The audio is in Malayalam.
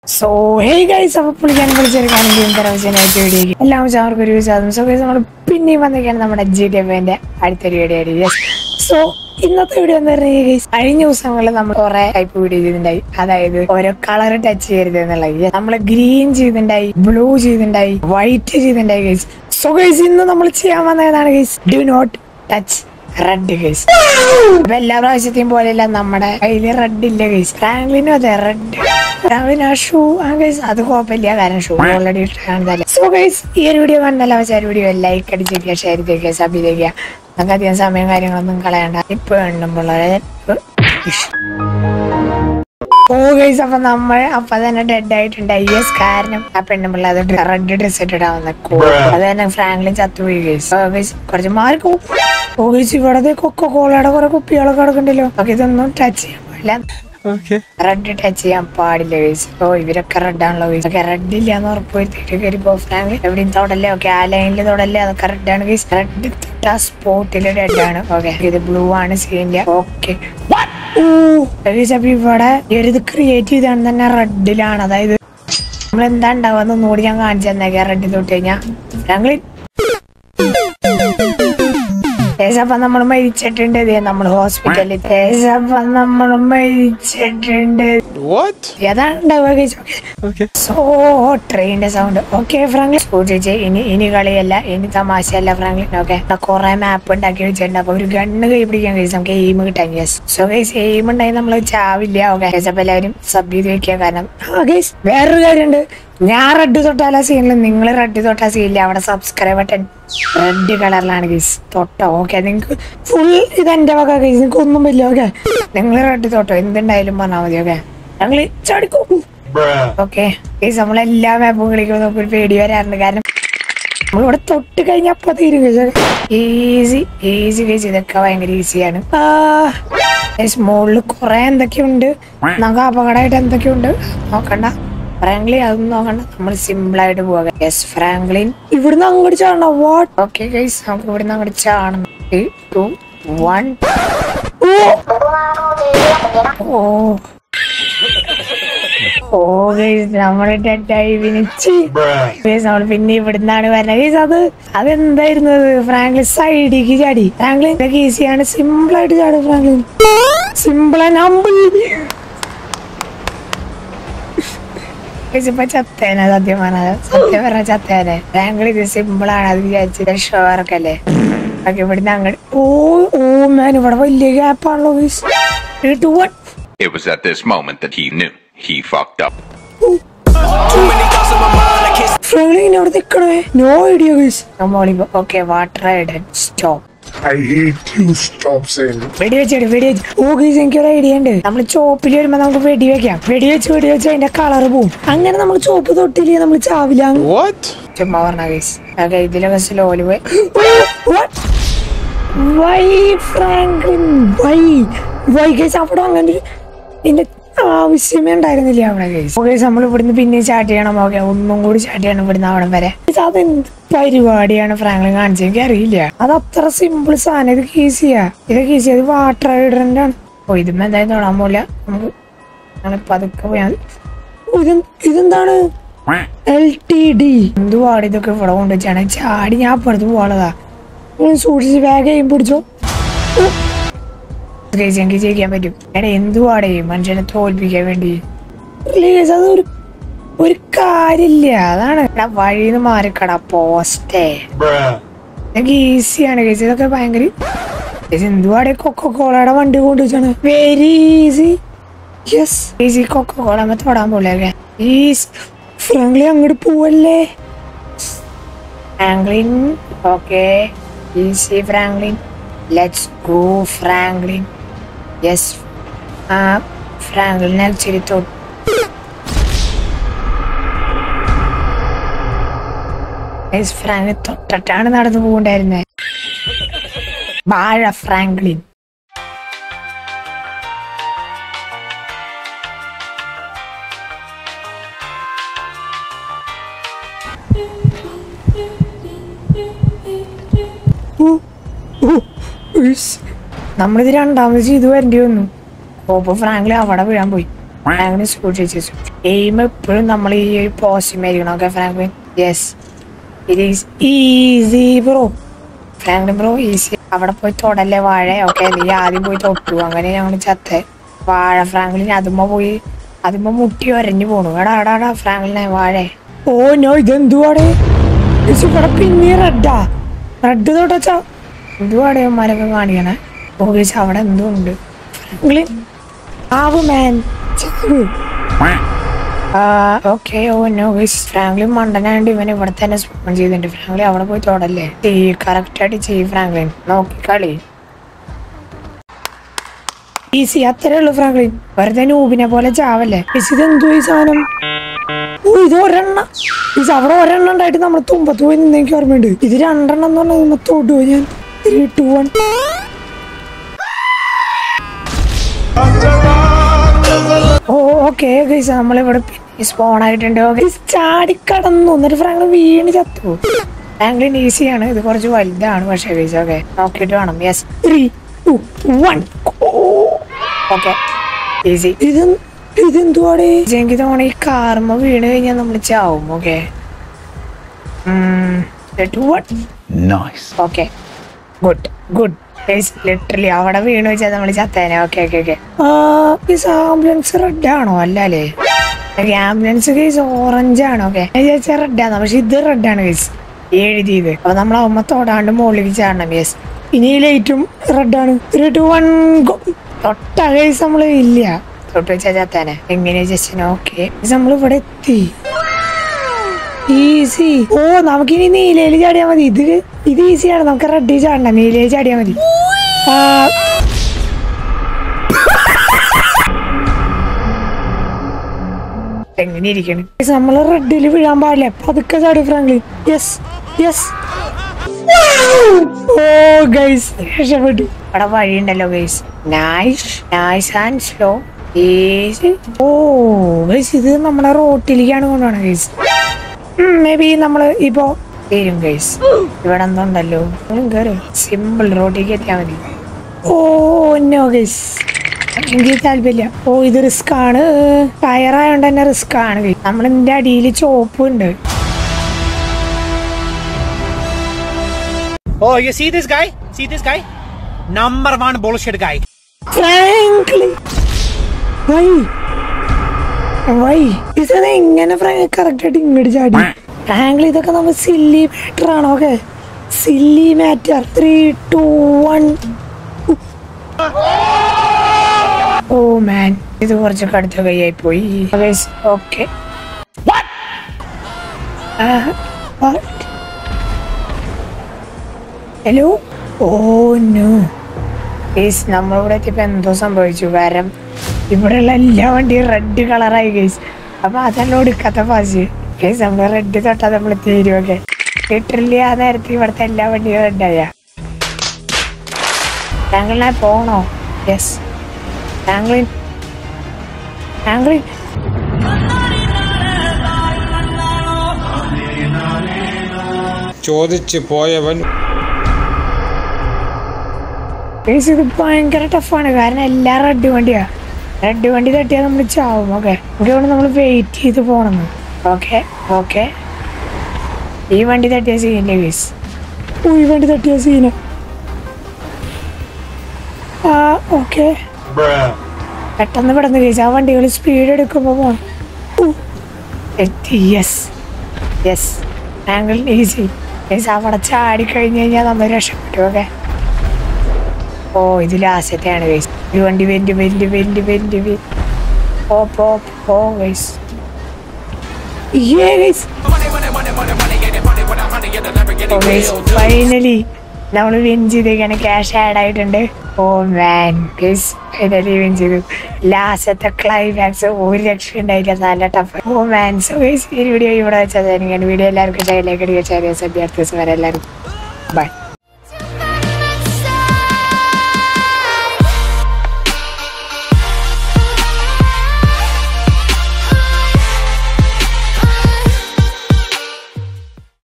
സോ ഹേ ഗൈസ്, അപ്പോൾ പുള്ളിക്കാൻ വിളിച്ചെടുക്കാനും എല്ലാവർക്കും അവർക്ക് ഒരു വിശ്വാസം. സോ ഗൈസ്, നമ്മൾ പിന്നെയും വന്നിരിക്കുകയാണ് നമ്മുടെ GTA അടുത്തൊരു വീഡിയോ ആയിട്ട്. സോ ഇന്നത്തെ വീഡിയോ എന്ന് പറഞ്ഞാൽ ഗൈസ്, കഴിഞ്ഞ ദിവസങ്ങളിൽ നമ്മൾ കുറെ ടൈപ്പ് വീഡിയോ ചെയ്തിട്ടുണ്ടായി. അതായത് ഓരോ കളർ ടച്ച് ചെയ്യരുത് എന്നുള്ളത്. നമ്മള് ഗ്രീൻ ചെയ്തിട്ടുണ്ടായി, ബ്ലൂ ചെയ്തിട്ടുണ്ടായി, വൈറ്റ് ചെയ്തിട്ടുണ്ടായി ഗൈസ്. സോ ഗൈസ്, ഇന്ന് നമ്മൾ ചെയ്യാൻ വന്നതാണ് guys, do not touch red guys. അപ്പൊ എല്ലാ പ്രാവശ്യത്തെയും പോലെയല്ല, നമ്മുടെ കയ്യില് റെഡ് ഇല്ല ഗൈസ്. ഫ്രാങ്ക്ലിനും അതെ റെഡ്. ഫ്രാങ്ക്ലിൻ ആ ഷൂ ഗൈസ്, അത് കുഴപ്പമില്ല, കാരണം ഷൂ ഓൾറെഡി ഇട്ടാണ്. സോ ഗൈസ്, ഈ ഒരു വീഡിയോ കണ്ടല്ല വെച്ചാൽ വീഡിയോ ലൈക്ക് അടിച്ചേക്കുക, ഷെയർ ചെയ്തേക്കുക, സബ് ചെയ്തേക്കുക. നമുക്ക് അധികം സമയം കാര്യങ്ങളൊന്നും കളയണ്ട. ഇപ്പൊ എണ്ണുമ്പോൾ അപ്പൊ നമ്മൾ അപ്പൊ തന്നെ ഡെഡ് ആയിട്ടുണ്ടായി ഗൈസ്. കാരണം ആ പെണ്ണുമ്പോൾ അത് റെഡ് ഡ്രസ് ഇട്ടിട്ടാവുന്ന അത് തന്നെ ഫ്രാങ്ക്ലിൻ ചത്തുപോയി ഗൈസ്. ഗൈസ് കുറച്ച് മാർക്ക് ഗൈസ്. ഇവിടെ കൊക്കോളയുടെ കുറെ കുപ്പികളൊക്കെ കിടക്കണ്ടല്ലോ. അപ്പൊ ഇതൊന്നും ടച്ച് ചെയ്യാൻ പാടില്ല, റെഡ് ടച്ച് ചെയ്യാൻ പാടില്ല ഗൈസ്. ഓ ഇവരൊക്കെ റെഡ് ആണല്ലോ ഗൈസ്. ഒക്കെ റെഡ് ഇല്ല എന്ന് ഉറപ്പ് വരുത്തിയിട്ട് കയറിപ്പോ ഫ്രാങ്ക്ലിൻ എവിടെയും തൊടല്ലേ. ഓക്കെ, ആ ലൈനിൽ തൊടല്ലേ, അതൊക്കെ റെഡ് ആണ് ഗൈസ്. റെഡ് തൊട്ട സ്പോട്ടില് റെഡ് ആണ്. ഓക്കെ, ഇത് ബ്ലൂ ആണ് സീനില്ല. ഓക്കെ, ഇവിടെ ഇത് ക്രിയേറ്റ് ചെയ്താണ് തന്നെ റെഡിലാണ്. അതായത് നമ്മൾ എന്താ ഉണ്ടാവുക ഒന്നുകൂടി ഞാൻ കാണിച്ചു തന്നേക്കാം. റെഡ് തൊട്ട് കഴിഞ്ഞാൽ ഫ്രാങ്ക്ലിൻ അപ്പൊ നമ്മൾ മരിച്ചിട്ടുണ്ട്. നമ്മൾ ഹോസ്പിറ്റലിൽ നമ്മൾ മരിച്ചിട്ടുണ്ട്. അതാണ് ഉണ്ടാവുക. സോ ട്രെയിനിന്റെ സൗണ്ട്. ഓക്കെ ഫ്രാങ്ക്ലിൻ, സൂക്ഷിച്ച്. ഇനി കളിയല്ല, ഇനി തമാശയല്ല ഫ്രാങ്ക്ലിൻ. ഓക്കെ, കുറെ മാപ്പ് ഉണ്ടാക്കി വെച്ചിട്ടുണ്ട്. അപ്പൊ ഒരു ഗണ്ണ് കൈ പിടിക്കാൻ കഴിയും, നമുക്ക് എയിം കിട്ടാൻ. യെസ്. സോ ഗൈസ്, എയിം ഉണ്ടെങ്കിൽ നമ്മൾ ചാവില്ല. ഓക്കെ, അപ്പൊ എല്ലാവരും സബ് ചെയ്ത് വെക്കുക. കാരണം ഗൈസ് വേറൊരു കാര്യമുണ്ട്, ഞാൻ റെഡ് തൊട്ടാല സീനിൽ, നിങ്ങൾ റെഡ് തൊട്ടാ സീനില്ല. അവിടെ സബ്സ്ക്രൈബ് ബട്ടൺ റെഡ് കളറിലാണ് ഗൈസ്, തൊട്ടോ. ഓക്കെ, നിങ്ങൾക്ക് ഫുൾ ഇതെന്റെ വക ഗൈസ്, നിങ്ങൾക്ക് ഒന്നും പറ്റില്ല. ഓക്കെ, നിങ്ങൾ റെഡ് തൊട്ടോ, എന്തുണ്ടായാലും പറഞ്ഞാൽ മതി. ഓക്കെ, ഞങ്ങൾ ചടിക്കും. ഓക്കെ ഗൈസ്, നമ്മളെല്ലാ മാപ്പും കളിക്കുമ്പോൾ നമുക്ക് ഒരു പേടി വരാറുണ്ട്. കാരണം നമ്മളിവിടെ തൊട്ട് കഴിഞ്ഞാൽ അപ്പൊ തീരും ഗൈസ്. ഈസി ഈസി ഗൈസ്, ഇതൊക്കെ ഭയങ്കര ഈസിയാണ്. മുകളിൽ കുറെ എന്തൊക്കെയുണ്ട്, നമുക്ക് അപകടമായിട്ട് എന്തൊക്കെയുണ്ട് നോക്കണ്ട. ഫ്രാങ്ക്ലിൻ അതൊന്നും നോക്കണ്ട, നമ്മൾ സിമ്പിൾ ആയിട്ട് പോകാം. യെസ് ഫ്രാങ്ക്ലിൻ, ഇവിടുന്ന് അങ്ങോട്ട് ചാടണം. വാട്ട്? ഓക്കെ ഗൈസ്, നമുക്ക് ഇവിടുന്ന് അങ്ങോട്ട് ചാടണം. 3, 2, 1. ഓ ഗൈസ്, നമ്മള് ഡെഡായി വിനിച്ച് ഗൈസ്. നമ്മൾ പിന്നെ ഇവിടുന്നാണ് വരുന്നത് ഗൈസ്. അതെന്തായിരുന്നു? ഫ്രാങ്ക്ലിൻ സൈഡിക്ക് ചാടി. ഫ്രാങ്ക്ലിൻ ഇതൊക്കെ ഈസിയാണ്, സിമ്പിൾ ആയിട്ട് ചാടും ഫ്രാങ്ക്ലിൻ. Simple and humble. ഇപ്പൊ ചത്തേനെ, സത്യം പറഞ്ഞ ചത്തേനെ. ഫ്രാങ്ക്ലിൻ ഇത് സിമ്പിൾ ആണ്, അത് വിചാരിച്ചത് ഷോറൊക്കെ അല്ലേ. ഓക്കെ, ഇവിടുന്ന് അങ്ങോട്ട്. ഓ മാൻ, ഇവിടെ വലിയ ഗ്യാപ്പാണല്ലോ guys. 3, 2, 1. It was at this moment that he knew he fucked up. Franklin അവിടെ നിൽക്കണേ. No idea guys. Okay, water Aiden stop. I hate you, stop saying it. വെടിവെച്ച്. ഓ ഗൈസ്, എനിക്കൊരു ഐഡിയ ഉണ്ട്. നമ്മൾ ചോപ്പിൽ വരുമ്പോ നമുക്ക് വെടിവെക്കാം. വെടിവെച്ച് അതിന്റെ കളർ പോവും. അങ്ങനെ നമ്മൾ ചോപ്പ് തൊട്ടില്ലേ, നമ്മൾ ചാവില്ല. ചുമ്മാ പറഞ്ഞ ഗൈസ്. ഓക്കെ, ഇതിലൊക്കെ സ്ലോയില് പോയി. വൈ ഫ്രാങ്ക്ലിൻ, വൈ ഗൈസ്, അവിടെ അങ്ങനെ ഇതിന്റെ ആവശ്യമേ ഉണ്ടായിരുന്നില്ല അവിടെ ഗൈസ്. ഓക്കെ, നമ്മൾ ഇവിടുന്ന് പിന്നെ ചാറ്റ് ചെയ്യണം. ഓക്കെ, ഒന്നും കൂടി ചാറ്റ് ചെയ്യണം ഇവിടുന്ന് അവിടെ വരെ. അതെന്ത് പരിപാടിയാണ് ഫ്രാങ്ക്ലിൻ കാണിച്ചത്, എനിക്ക് അറിയില്ല. അത് അത്ര സിമ്പിൾ സാധനം. ഇതൊക്കെ ഈസിയാ. അത് വാട്ടർ ഹൈഡ്രന്റ് ആണ്. ഓ, ഇതും എന്തായാലും തൊടാൻ പോല. നമുക്ക് പതുക്കെ പോയാൽ. ഇതെന്താണ്? LTD. എന്തുവാണ് ഇതൊക്കെ ഇവിടെ കൊണ്ടുവച്ചാണ് ചാടി. ഞാൻ അപ്പുറത്ത് പോകാനുള്ളതാ. സൂക്ഷിച്ച് വേഗം പിടിച്ചോ. എനിക്ക് ജയിക്കാൻ പറ്റും. എടാ, എന്തുവാടേ മനുഷ്യനെ തോൽപ്പിക്കാൻ വേണ്ടി. അതൊരു കാര്യമില്ല. അതാണ് വഴിന്ന് മാറിക്കട പോസ്റ്റേ. ഇതൊക്കെ ഈസിയാണ് കേസ്. ഇതൊക്കെ ഭയങ്കര എന്തുവാടെ കൊക്കോളയുടെ വണ്ടി കൊണ്ടുവച്ചാണ്. Very easy. Yes, easy. Coca Cola തൊടാൻ പോലെ. ഫ്രാങ്ക്ലിൻ അങ്ങോട്ട് പോവല്ലേ Franklin. Okay, easy Franklin. Let's go Franklin. Yes, Franklin actually Franklin തൊട്ടിട്ടാണ് നടന്നു പോകണ്ടായിരുന്നേ. വാഴ ഫ്രാങ്ക്ലിൻ. നമ്മളിത് രണ്ടാമത് ചെയ്ത് വരേണ്ടി വന്നു. ഫ്രാങ്ക്ലിൻ അവിടെ വീഴാൻ പോയി. ഫ്രാങ്ക്ലിൻ സൂക്ഷിച്ചു. എയിം എപ്പോഴും നമ്മൾ ഈ പോസിറ്റീവായിരിക്കണം. Okay Franklin, yes it is easy bro. Franklin bro easy. അവിടെ പോയി തൊടല്ലേ വാഴ. ഓക്കെ, നീ ആദ്യം പോയി തൊട്ടു, അങ്ങനെ ഞങ്ങൾ ചത്തേ വാഴ. ഫ്രാങ്ക്ലിൻ അതുമ്പോ മുട്ടി ഒരഞ്ഞു പോണു. എടാ ഫ്രാങ്ക്ലിനെ വാഴ. ഓ നോ, ഇതെന്തുവാടേ ഇവിടെ പിന്നെ റെഡ് തൊട്ടച്ചാ എന്തുവാടേ മരൊക്കെ കാണിക്കണേ. ഓക്കെ, അവിടെ എന്തോ ഉണ്ട്. ഫ്രാങ്ക്ലിൻ ആവു man. Okay, oh no guys, Franklin മണ്ടനായോണ്ട് ഇവൻ ഇവിടെ തന്നെ സ്പോൺ ചെയ്തിട്ടുണ്ട്. ഫ്രാങ്ക്ലിൻ അവിടെ പോയി തൊടല്ലേ. കറക്റ്റ് ആയിട്ട് ചെയ്യും ഫ്രാങ്ക്ലിൻ, നോക്കി കളി. ഈസി, അത്രേ ഉള്ളു ഫ്രാങ്ക്ലിൻ. വെറുതെ നൂബിനെ പോലെ ചാവല്ലേ. ഇതെന്തോ ഈ സാധനം. ഓ, ഇത് ഒരെണ്ണം. അവിടെ ഒരെണ്ണം ഉണ്ടായിട്ട് നമ്മൾ തുമ്പത്ത് പോയി നിന്ന് എനിക്ക് ഓർമ്മയുണ്ട്. ഇത് രണ്ടെണ്ണം എന്ന് പറഞ്ഞാൽ തൊടുവോ ഞാൻ. 3, 2, 1. ഓ ഓക്കെ ഗൈസ്, നമ്മളിവിടെ സ്പോൺ ആയിട്ടുണ്ട്. ചാടിക്കടന്നു എന്നിട്ട് ഫ്രാങ്ക്ലിൻ വീണ് ചത്തു. ഫ്രാങ്ക്ലിൻ ഈസിയാണ്, ഇത് കുറച്ച് വലുതാണ് പക്ഷേ ഗൈസ്. ഓക്കെ, നോക്കിയിട്ട് വേണം. യെസ്, 3, 2, 1. Okay, easy. ഇതെന്തുവാടേ? എനിക്ക് തോന്നുന്നു ഈ കാർമ വീണ് കഴിഞ്ഞാൽ നമ്മൾ ചാവും. Okay, okay, good. ലിറ്ററലി അവിടെ വീണ് വെച്ചാൽ നമ്മൾ ചത്തേനെ. Okay okay okay. Ambulance red ആണോ? അല്ലേ, ആംബുലൻസ് കേസ് ഓറഞ്ച് ആണ്. ഓക്കെ, ഞാൻ റെഡ് ആണ്, പക്ഷെ ഇത് റെഡ് ആണ് കേസ് എഴുതിയത്. അപ്പൊ നമ്മൾ അമ്മ തൊടാണ്ട് മുകളിലേക്ക് ചാടണം. യെസ്, ഇനി ലൈറ്റും റെഡ് ആണ്. 3, 2, 1 തൊട്ട കേസ് നമ്മള് ഇല്ല, തൊട്ട് വെച്ചാൽ ചത്തേനെ. എങ്ങനെയാ ജസ്റ്റ്. ഓക്കെ, നമ്മൾ ഇവിടെ എത്തി. ഈസി. ഓ, നമുക്കിനി നീലയിൽ ചാടിയാ മതി. ഇത് ഈസിയാണ്, നമുക്ക് റെഡിൽ ചാടണം, നീലയിൽ ചാടിയാ മതി. എങ്ങനെ ഇരിക്കണം. നമ്മള് റെഡിൽ വീഴാൻ പാടില്ല, പതുക്കെ ചാടി Franklin. Yes yes. Oh guys, രക്ഷപ്പെട്ടു. അവിടെ വഴിയുണ്ടല്ലോ guys. Nice and slow. Easy. Oh guys, ഇത് നമ്മളെ റോട്ടിലേക്കാണ് കൊണ്ടുപോകണം ഗൈസ്. മേ ബി നമ്മള് ഇപ്പോ തീരും ഗൈസ്. ഇവിടെ എന്തുണ്ടല്ലോ, സിമ്പിൾ റോട്ടിലേക്ക് എത്തിയാൽ മതി. ഓ നോ ഗൈസ്, എനിക്ക് താല്പര്യമില്ല. ഓ, ഇത് റിസ്ക് ആണ്, ടയറായോണ്ട് തന്നെ റിസ്ക് ആണ്. നമ്മളിന്റെ അടിയിൽ ചോപ്പ് ഉണ്ട്. Oh, you see this guy? Number 1 bullshit guy. Frankly, why ഇതെങ്ങനെ എങ്ങനെ കറക്റ്റ് ആയിട്ട് ഇങ്ങോട്ട് ചാടി? ഫ്രാങ്ക്ലി, ഇതൊക്കെ നമ്മൾ സില്ലി മാറ്റർ ആണോ? Okay, silly matter. 3, 2, 1. Oh man, ഇത് കുറച്ചൊക്കെ അടുത്ത കൈയായി പോയി. Okay, hello. Oh no guys, നമ്മളിവിടെ എത്തിയപ്പോ എന്തോ സംഭവിച്ചു. കാരണം ഇവിടെയുള്ള എല്ലാ വണ്ടിയും റെഡ് കളറായി ഗൈസ്. അപ്പൊ അതെല്ലാം എടുക്കാത്ത ഫാസ്റ്റ് ഗൈസ്. നമ്മള് റെഡ് തൊട്ടാ നമ്മള് തീരുമൊക്കെ. ലിറ്ററലി ആ നേരത്തെ ഇവിടുത്തെ എല്ലാ വണ്ടിയും റെഡായ. ഫ്രാങ്ക്ലിനെ പോണോ? Yes, Franklin. ചോദിച്ചു പോയവൻ. ഇത് ഭയങ്കര ടഫാണ്, കാരണം എല്ലാ റെഡ് വണ്ടിയാ. റെഡ് വണ്ടി തട്ടിയാൽ നമ്മൾ ചാവും. ഓക്കെ, ഇവിടെ നമ്മൾ വെയിറ്റ് ചെയ്ത് പോണെന്ന്. ഓക്കെ, ഈ വണ്ടി തട്ടിയ സീന ഗൈസ്. ഈ വണ്ടി തട്ടിയ സീന. ഓക്കെ, പെട്ടെന്ന് പെട്ടെന്ന് ഗൈസ്. ആ വണ്ടികൾ സ്പീഡ് എടുക്കുമ്പോ പോണം. എത്തി. Yes angle easy guys. അവിടെ ചാടിക്കഴിഞ്ഞ് കഴിഞ്ഞാൽ നമ്മൾ രക്ഷപ്പെട്ടു. ഓക്കെ, ഓ ഇത് ലാസ്റ്റത്തെയാണ് ഗൈസ്. ഒരു വണ്ടി വെന്റ് ഓ ഗൈസ്. ഫൈനലി നമ്മൾ വിൻ ചെയ്തേക്കാണ്. ക്യാഷ് ആഡ് ആയിട്ടുണ്ട്. Oh man guys, finally win ചെയ്തു. ലാസ്റ്റത്തെ ക്ലൈമാക്സ് ഒരു രക്ഷ ഉണ്ടായില്ല, നല്ല tough. Oh man. So guys, ഈ വീഡിയോ ഇവിടെ വെച്ചാൽ വീഡിയോ എല്ലാവർക്കും ഷെയർ ലൈക്ക് അടിക്കുക. ചെറിയ സബ്ജക്ട് വരെ എല്ലാവരും ബൈ.